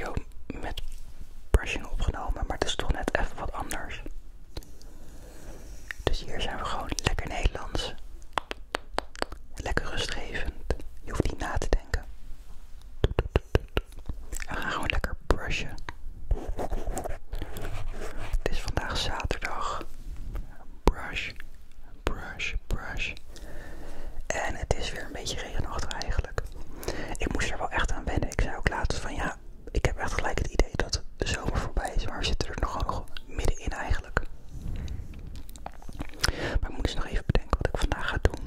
video met brushing opgenomen, maar het is toch net even wat anders. Dus hier zijn we gewoon lekker Nederlands. Lekker rustgevend. Je hoeft niet na te denken. En we gaan gewoon lekker brushen. Het is vandaag zaterdag. Brush, brush, brush. En het is weer een beetje regenachtig eigenlijk. Ik moest er wel echt aan wennen. Ik zei ook laatst van ja, ik heb echt gelijk het idee dat de zomer voorbij is. Maar we zitten er nog middenin eigenlijk. Maar ik moet dus nog even bedenken wat ik vandaag ga doen.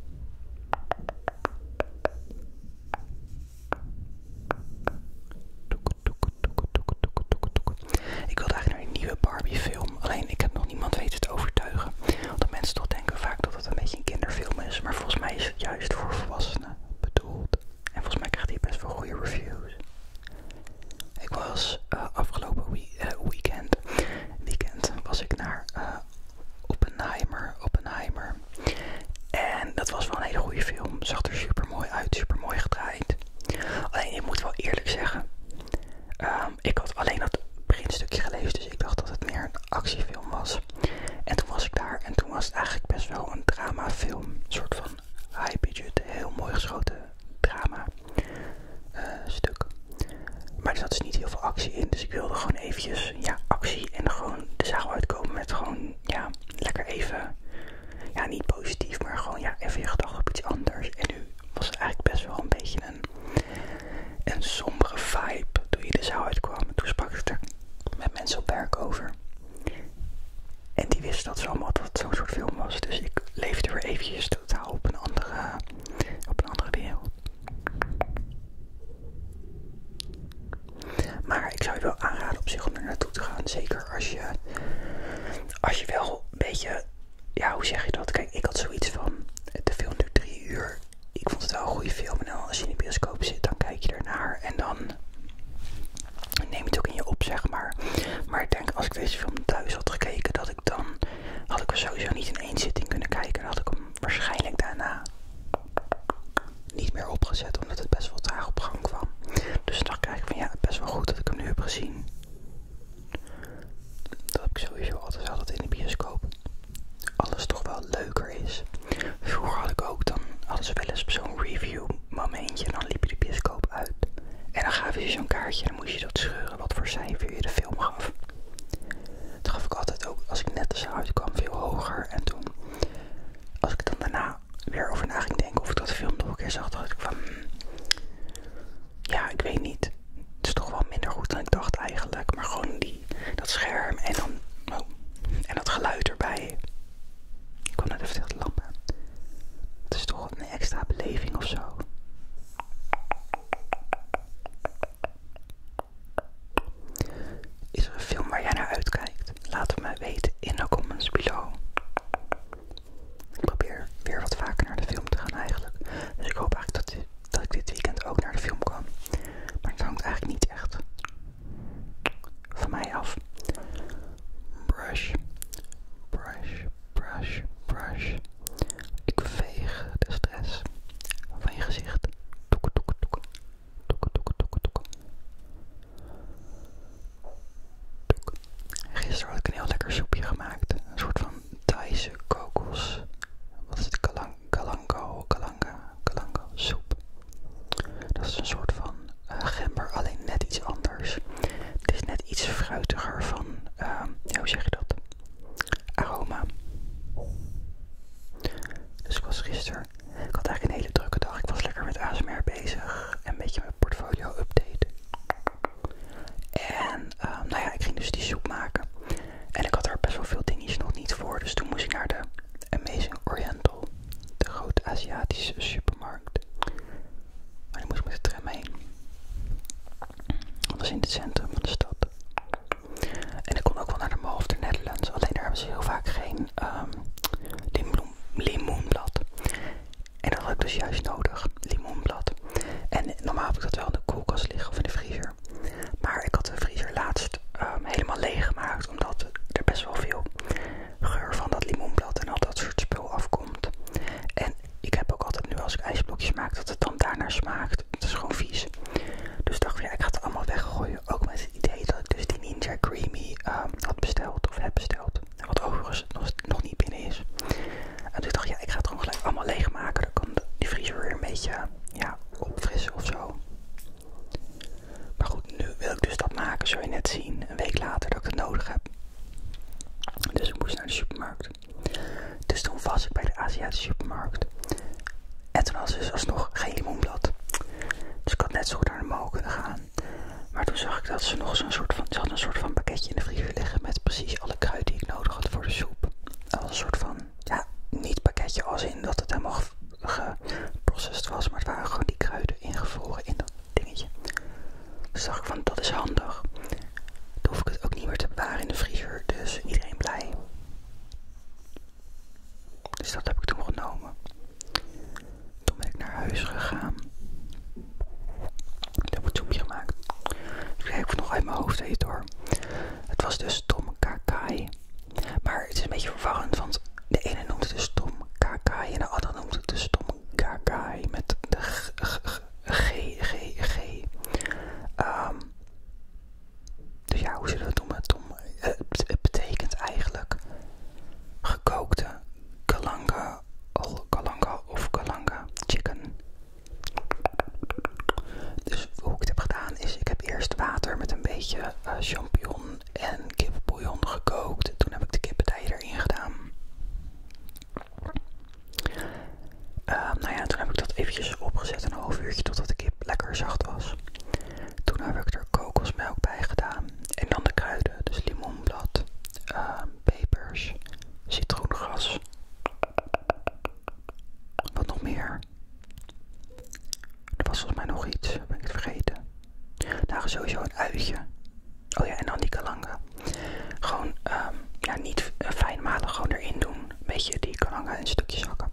Ik wilde eigenlijk naar een nieuwe Barbie film. Alleen ik heb nog niemand weten te overtuigen. Omdat mensen toch denken vaak dat het een beetje een kinderfilm is. Maar volgens mij is het juist voor volwassenen bedoeld. En volgens mij krijgt hij best wel goede reviews. Ik was afgelopen weekend was ik naar Oppenheimer. En dat was wel een hele goede film. Zag er super mooi uit, super mooi gedraaid. Alleen ik moet wel eerlijk zeggen. Ik had alleen dat beginstukje gelezen, dus ik dacht dat het meer een actiefilm was. En toen was ik daar en toen was het eigenlijk best wel een dramafilm. Een soort van high budget, heel mooi geschoten drama stuk. Maar er zat dus niet heel veel actie in, dus ik wilde gewoon eventjes actie en gewoon de zaal uitkomen met gewoon lekker even, niet positief, maar gewoon even je gedachten op iets anders. En nu was het eigenlijk best wel een beetje een sombere vibe toen je de zaal uitkwam. Toen sprak ik er met mensen op werk over. En die wisten dat ze allemaal dat het zo'n soort film was. Dus ik leefde weer eventjes totaal op een andere wereld. Maar ik zou je wel aanraden op zich om er naartoe te gaan. Zeker als je wel een beetje, hoe zeg je dat? Kijk, ik had zoiets van, de film duurt 3 uur. Ik vond het wel een goede film. En dan als je in de bioscoop zit, dan kijk je ernaar. En dan neem je het ook in je op, zeg maar. Maar ik denk, als ik deze film thuis had gekeken, had ik hem sowieso niet in 1 zitting kunnen kijken. Dan had ik hem waarschijnlijk daarna niet meer opgezet, omdat het best wel traag op gang kwam. Dus dan dacht ik eigenlijk van best wel goed dat ik hem nu heb gezien. Dat heb ik sowieso altijd wel, dat in de bioscoop alles toch wel leuker is. Vroeger had ik ook, dan hadden ze wel eens zo'n review momentje en dan liep je de bioscoop uit. En dan gaven ze zo'n kaartje en dan moest je dat scheuren wat voor cijfer je de film gaf. Dat gaf ik altijd ook, als ik net de zaal uitkwam, veel hoger. En toen, als ik dan daarna weer over na ging denken of ik dat film nog een keer zag, dacht ik van, ik weet niet. Het is toch wel minder goed dan ik dacht eigenlijk. Maar gewoon dat scherm en dan, en dat geluid erbij. Ik kwam net even tegen de lamp aan. Het is toch een extra beleving of zo. Is er een film waar jij naar uitkijkt? Laat het me weten in de comments below. Ik probeer weer wat vaker naar de film te gaan eigenlijk. Dus ik hoop eigenlijk dat ik dit weekend ook naar de film kan. Maar het hangt eigenlijk niet echt van mij af. Brush, brush, brush, brush. Ik veeg de stress van je gezicht. Toeken, toeken, toeken. Toeken, toeken, toeken, toeken. Toeken. Gisteren had ik een heel lekker soepje gemaakt. Een soort van Thaise kokos. Wat is het? Galango soep. Dat is een soort van gember, alleen net iets anders. Het is net iets fruitiger van, hoe zeg je dat? Aroma. Dus ik was gisteren, ik had eigenlijk een hele drukke dag. Ik was lekker met ASMR bezig en een beetje mijn portfolio update. En ik ging dus die soep maken. En ik had er best wel veel dingetjes nog niet voor. Dus toen moest ik naar de Amazing Oriental, de grote Aziatische supermarkt. Maar die moest ik met de tram heen. Dat was in het centrum van de stad. En ik kon ook wel naar de Mall of the Netherlands. Alleen daar hebben ze heel vaak geen limoenblad. En dat had ik dus juist nodig, limoenblad. En normaal heb ik dat wel in de koelkast liggen of in de vriezer. Maar ik had de vriezer laatst helemaal leeg gemaakt. Omdat er best wel veel geur van dat limoenblad en al dat soort spul afkomt. En ik heb ook altijd nu als ik ijsblokjes maak dat het dan daarnaar smaakt. Het is gewoon vies. Dus dacht ik ik ga het allemaal weggooien. zag ik dat ze nog ze had een soort van pakketje in de vriezer liggen met precies alle kruiden die ik nodig had voor de soep. Dat was een soort van, ja, niet pakketje als in dat het helemaal geprocessed was, maar het waren gewoon die kruiden ingevroren in dat dingetje. Dus dacht ik van, dat is handig. Dan hoef ik het ook niet meer te bewaren in de vriezer, dus iedereen blij. Dus dat heb ik toen genomen. Toen ben ik naar huis gegaan. Ik heb een soepje gemaakt. Ik kijk of nog uit mijn hoofd weet hoor. Het was dus tom kakai. Maar het is een beetje verwarrend, want de ene noemt het dus tom kakai en de andere noemt het dus tom kakai met de g. Dus ja, hoe zullen we het noemen? Het betekent eigenlijk gekookte kalanga of kalanga chicken. Dus hoe ik het heb gedaan is, ik heb eerst water met een beetje champignon en kippenbouillon gekookt. Toen heb ik de kippentijen erin gedaan. Nou ja, toen heb ik dat eventjes opgezet, een half uurtje totdat de kip lekker zacht was. Toen heb ik er kokosmelk bij gedaan. En dan de kruiden, dus limoenblad, pepers, citroengras. Wat nog meer? Er was volgens mij nog iets, ben ik het vergeten. Nou, sowieso een uitje. Oh ja, en dan die kalanga. Gewoon, ja, niet fijn malen, gewoon erin doen. Een beetje die kalanga in stukjes hakken.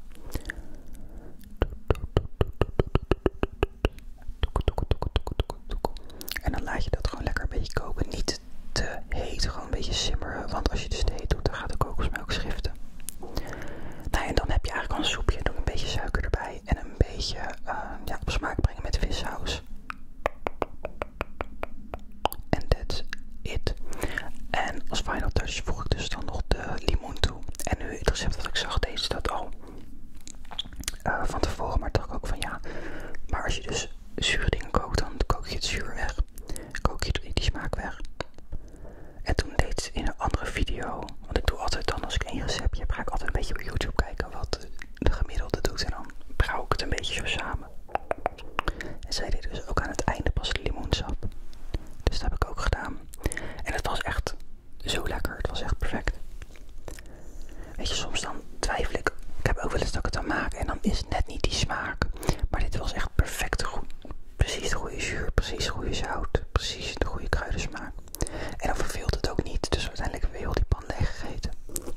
En dan laat je dat gewoon lekker een beetje koken. Niet te heet, gewoon een beetje simmeren. Want als je dus te heet doet, dan gaat de kokosmelk schiften. Nou, en dan heb je eigenlijk al een soepje. Doe een beetje suiker erbij. En een beetje ja, op smaak brengen met vissaus. En that's it. En als final touch voeg ik dus dan nog de limoen toe. En nu het recept dat ik zag, deed dat al van tevoren. Maar dacht ik ook van ja, maar als je dus zure dingen kookt, dan kook je het zuur weg. Kook je die smaak weg. En toen deed ze in een andere video, want ik doe altijd dan als ik één receptje heb, ga ik altijd een beetje op YouTube kijken wat de gemiddelde doet. En dan brouw ik het een beetje zo samen. En zij deed dus ook aan het einde pas de limoensap. Dus dat heb ik ook gedaan. En het was echt zo lekker. Het was echt perfect. Weet je, soms dan twijfel ik. Ik heb ook wel eens dat ik het dan maak en dan is het net niet die smaak. Maar dit was echt perfect goed. Precies de goede zuur, precies de goede zout, precies de goede kruidensmaak. En dan verveelt het ook niet. Dus uiteindelijk heb ik heel die pan leeg gegeten.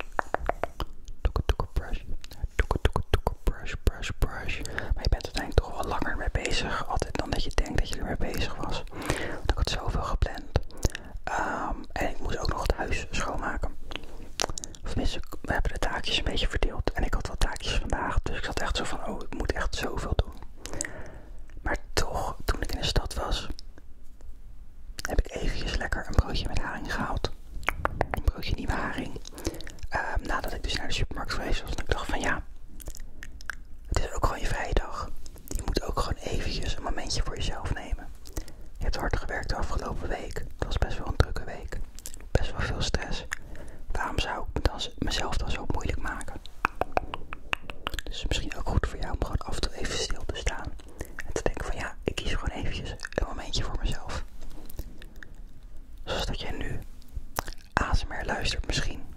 Brush. Maar je bent uiteindelijk toch wel langer mee bezig. Altijd dan dat je denkt dat je er mee bezig was. Want ik had zoveel gepland. En ik moest ook nog het huis schoonmaken. Of tenminste, we hebben de taakjes een beetje verdeeld. En ik had wel taakjes vandaag. Dus ik zat echt zo van, oh, ik moet echt zoveel doen. Maar toch, toen ik in de stad was, heb ik eventjes lekker een broodje met haring gehaald. Een broodje nieuwe haring. Nadat ik dus naar de supermarkt geweest was. En ik dacht van ja, het is ook gewoon je vrije dag. Je moet ook gewoon eventjes een momentje voor jezelf nemen. Je hebt hard gewerkt de afgelopen week. Het was best wel een drukke week. Best wel veel stress. Waarom zou ik mezelf dan zo moeilijk maken? Dus misschien ook goed voor jou om gewoon af en toe even stil te staan. En te denken van ja, ik kies gewoon eventjes een momentje voor mezelf. Zoals dat jij nu ASMR luistert misschien.